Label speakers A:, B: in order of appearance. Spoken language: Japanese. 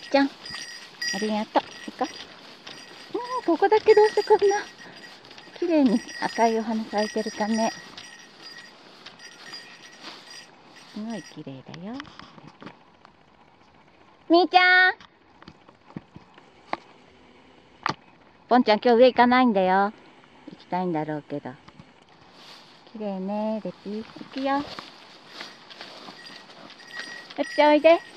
A: ちゃん、ありがとう。行こう。ここだけどうしてこんな綺麗に赤いお花咲いてるかね。すごい綺麗だよ。みーちゃん、ポンちゃん今日上行かないんだよ。行きたいんだろうけど。綺麗ね、レピ。行くよ。レピちゃんおいで。